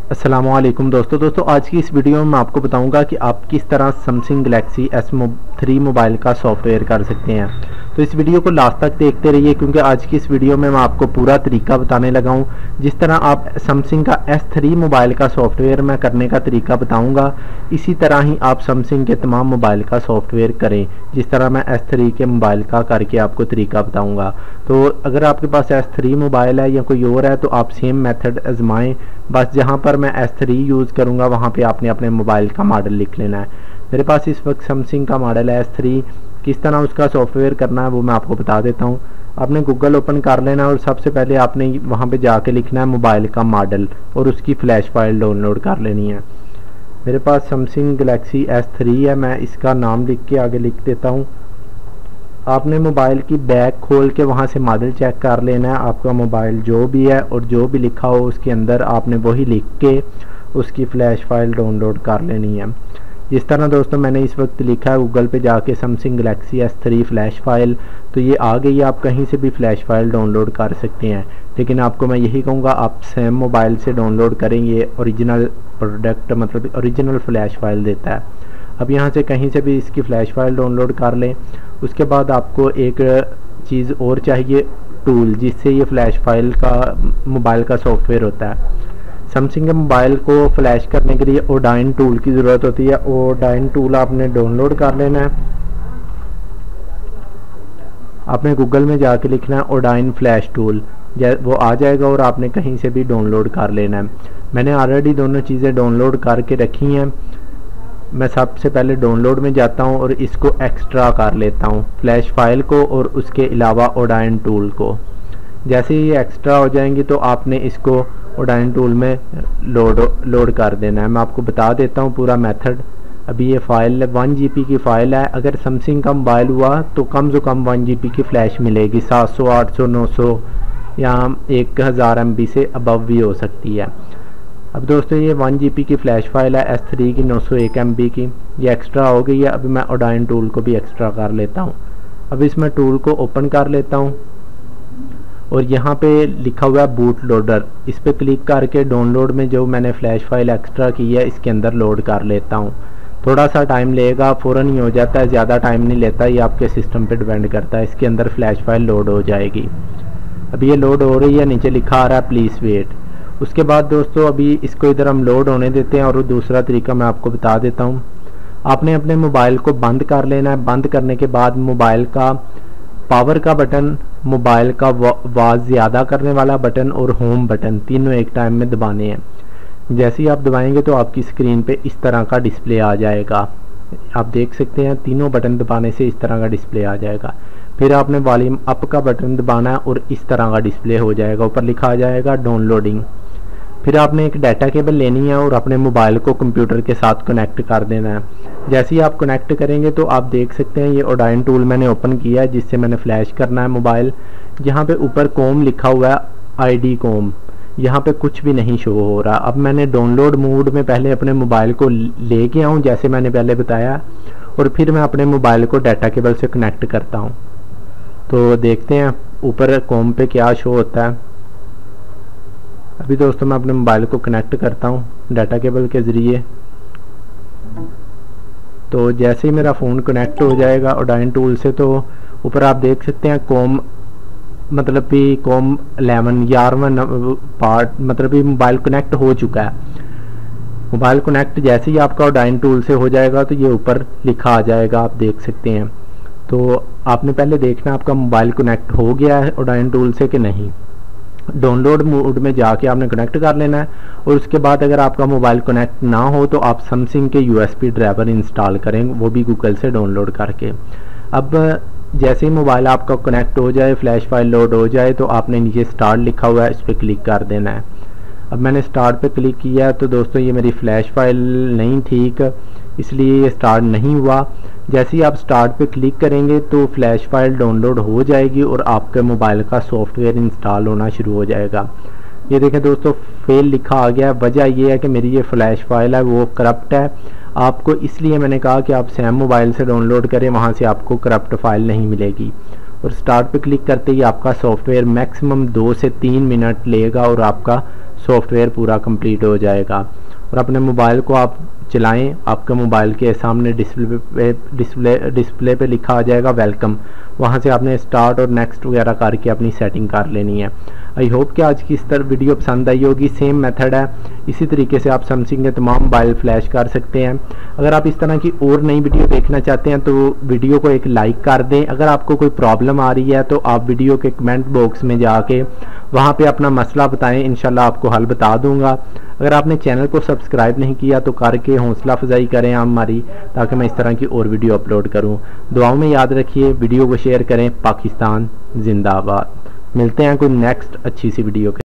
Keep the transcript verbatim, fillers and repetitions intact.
अस्सलामुअलैकुम दोस्तों दोस्तों आज की इस वीडियो में मैं आपको बताऊंगा कि आप किस तरह Samsung Galaxy S three mobile का सॉफ्टवेयर कर सकते हैं। तो इस वीडियो को लास्ट तक देखते रहिए क्योंकि आज की इस वीडियो में मैं आपको पूरा तरीका बताने लगा हूं। जिस तरह आप सैमसंग का एस थ्री मोबाइल का सॉफ्टवेयर मैं करने का तरीका बताऊंगा, इसी तरह ही आप सैमसंग के तमाम मोबाइल का सॉफ्टवेयर करें जिस तरह मैं एस थ्री के मोबाइल का करके आपको तरीका बताऊँगा। तो अगर आपके पास एस थ्री मोबाइल है या कोई और है तो आप सेम मेथड आजमाएँ। बस जहाँ पर मैं एस थ्री यूज़ करूँगा वहाँ पे आपने अपने मोबाइल का मॉडल लिख लेना है। मेरे पास इस वक्त सैमसंग का मॉडल है एस थ्री। किस तरह उसका सॉफ्टवेयर करना है वो मैं आपको बता देता हूँ। आपने गूगल ओपन कर लेना है और सबसे पहले आपने वहाँ पे जाके लिखना है मोबाइल का मॉडल और उसकी फ़्लैश फाइल डाउनलोड कर लेनी है। मेरे पास सैमसंग गैलेक्सी एस थ्री है, मैं इसका नाम लिख के आगे लिख देता हूँ। आपने मोबाइल की बैक खोल के वहाँ से मॉडल चेक कर लेना है। आपका मोबाइल जो भी है और जो भी लिखा हो उसके अंदर आपने वही लिख के उसकी फ़्लैश फाइल डाउनलोड कर लेनी है। जिस तरह दोस्तों मैंने इस वक्त लिखा है गूगल पे जाके Samsung Galaxy S three flash file, तो ये आ गई। आप कहीं से भी फ़्लैश फाइल डाउनलोड कर सकते हैं, लेकिन आपको मैं यही कहूँगा आप सेम मोबाइल से डाउनलोड करें। ये ओरिजिनल प्रोडक्ट मतलब ओरिजिनल फ़्लैश फाइल देता है। अब यहाँ से कहीं से भी इसकी फ़्लैश फाइल डाउनलोड कर लें। उसके बाद आपको एक चीज़ और चाहिए, टूल, जिससे ये फ़्लैश फाइल का मोबाइल का सॉफ्टवेयर होता है। सैमसंग के मोबाइल को फ्लैश करने के लिए ओडाइन टूल की ज़रूरत होती है। ओडाइन टूल आपने डाउनलोड कर लेना है। आपने गूगल में जाके लिखना है ओडाइन फ्लैश टूल, वो आ जाएगा और आपने कहीं से भी डाउनलोड कर लेना है। मैंने ऑलरेडी दोनों चीज़ें डाउनलोड करके रखी हैं। मैं सबसे पहले डाउनलोड में जाता हूं और इसको एक्स्ट्रा कर लेता हूं, फ्लैश फाइल को और उसके अलावा ओडाइन टूल को। जैसे ही ये एक्स्ट्रा हो जाएंगी तो आपने इसको ओडाइन टूल में लोड लोड कर देना है। मैं आपको बता देता हूं पूरा मेथड। अभी ये फ़ाइल वन जी बी की फ़ाइल है। अगर सैमसंग का मोबाइल हुआ तो कम से कम वन जी बी की फ़्लैश मिलेगी, सात सौ आठ सौ नौ सौ या एक हज़ार एम बी से अबव भी हो सकती है। अब दोस्तों ये वन जी बी की फ़्लैश फाइल है एस थ्री की, नौ सौ एक एम बी की, ये एक्स्ट्रा हो गई है। अभी मैं ओडाइन टूल को भी एक्स्ट्रा कर लेता हूँ। अब इसमें टूल को ओपन कर लेता हूँ और यहाँ पे लिखा हुआ है बूट लोडर, इस पर क्लिक करके डाउनलोड में जो मैंने फ़्लैश फाइल एक्स्ट्रा की है इसके अंदर लोड कर लेता हूँ। थोड़ा सा टाइम लेगा, फ़ौरन ही हो जाता है, ज़्यादा टाइम नहीं लेता, ये आपके सिस्टम पे डिपेंड करता है। इसके अंदर फ़्लैश फाइल लोड हो जाएगी। अभी ये लोड हो रही है, नीचे लिखा आ रहा है प्लीज़ वेट। उसके बाद दोस्तों अभी इसको इधर हम लोड होने देते हैं और दूसरा तरीका मैं आपको बता देता हूँ। आपने अपने मोबाइल को बंद कर लेना है। बंद करने के बाद मोबाइल का पावर का बटन, मोबाइल का आवाज़ ज़्यादा करने वाला बटन और होम बटन तीनों एक टाइम में दबाने हैं। जैसे ही आप दबाएंगे तो आपकी स्क्रीन पे इस तरह का डिस्प्ले आ जाएगा। आप देख सकते हैं तीनों बटन दबाने से इस तरह का डिस्प्ले आ जाएगा। फिर आपने वॉल्यूम अप का बटन दबाना है और इस तरह का डिस्प्ले हो जाएगा, ऊपर लिखा आ जाएगा डाउनलोडिंग। फिर आपने एक डाटा केबल लेनी है और अपने मोबाइल को कंप्यूटर के साथ कनेक्ट कर देना है। जैसे ही आप कनेक्ट करेंगे तो आप देख सकते हैं ये ओडाइन टूल मैंने ओपन किया है जिससे मैंने फ्लैश करना है मोबाइल। यहाँ पे ऊपर कॉम लिखा हुआ है, आईडी कॉम, यहाँ पे कुछ भी नहीं शो हो रहा। अब मैंने डाउनलोड मोड में पहले अपने मोबाइल को ले गया हूँ जैसे मैंने पहले बताया, और फिर मैं अपने मोबाइल को डाटा केबल से कनेक्ट करता हूँ। तो देखते हैं ऊपर कॉम पे क्या शो होता है। अभी दोस्तों मैं अपने मोबाइल को कनेक्ट करता हूँ डाटा केबल के ज़रिए। तो जैसे ही मेरा फ़ोन कनेक्ट हो जाएगा ओडाइन टूल से तो ऊपर आप देख सकते हैं कॉम मतलब कि कॉम इलेवन ग्यारहवां पार्ट मतलब कि मोबाइल कनेक्ट हो चुका है। मोबाइल कनेक्ट जैसे ही आपका ओडाइन टूल से हो जाएगा तो ये ऊपर लिखा आ जाएगा, आप देख सकते हैं। तो आपने पहले देखना आपका मोबाइल कनेक्ट हो गया है ओडाइन टूल से कि नहीं। डाउनलोड मोड में जाके आपने कनेक्ट कर लेना है और उसके बाद अगर आपका मोबाइल कनेक्ट ना हो तो आप सैमसंग के यूएसबी ड्राइवर इंस्टॉल करें, वो भी गूगल से डाउनलोड करके। अब जैसे ही मोबाइल आपका कनेक्ट हो जाए, फ्लैश फाइल लोड हो जाए, तो आपने नीचे स्टार्ट लिखा हुआ है इस पर क्लिक कर देना है। अब मैंने स्टार्ट पे क्लिक किया तो दोस्तों ये मेरी फ़्लैश फाइल नहीं ठीक, इसलिए ये स्टार्ट नहीं हुआ। जैसे ही आप स्टार्ट पे क्लिक करेंगे तो फ्लैश फाइल डाउनलोड हो जाएगी और आपके मोबाइल का सॉफ्टवेयर इंस्टॉल होना शुरू हो जाएगा। ये देखें दोस्तों फेल लिखा आ गया। वजह ये है कि मेरी ये फ़्लैश फाइल है वो करप्ट है। आपको इसलिए मैंने कहा कि आप सैम मोबाइल से डाउनलोड करें, वहाँ से आपको करप्ट फाइल नहीं मिलेगी। और स्टार्ट पे क्लिक करते ही आपका सॉफ्टवेयर मैक्सिमम दो से तीन मिनट लेगा और आपका सॉफ्टवेयर पूरा कंप्लीट हो जाएगा। और अपने मोबाइल को आप चलाएं, आपके मोबाइल के सामने डिस्प्ले पे डिस्प्ले डिस्प्ले पे लिखा आ जाएगा वेलकम, वहाँ से आपने स्टार्ट और नेक्स्ट वगैरह करके अपनी सेटिंग कर लेनी है। आई होप कि आज की इस तरह वीडियो पसंद आई होगी। सेम मेथड है, इसी तरीके से आप सैमसंग के तमाम मोबाइल फ्लैश कर सकते हैं। अगर आप इस तरह की और नई वीडियो देखना चाहते हैं तो वीडियो को एक लाइक कर दें। अगर आपको कोई प्रॉब्लम आ रही है तो आप वीडियो के कमेंट बॉक्स में जाके वहाँ पे अपना मसला बताएं, इंशाल्लाह आपको हल बता दूंगा। अगर आपने चैनल को सब्सक्राइब नहीं किया तो करके हौसला अफजाई करें आप हमारी, ताकि मैं इस तरह की और वीडियो अपलोड करूं। दुआओं में याद रखिए, वीडियो को शेयर करें। पाकिस्तान जिंदाबाद। मिलते हैं कोई नेक्स्ट अच्छी सी वीडियो के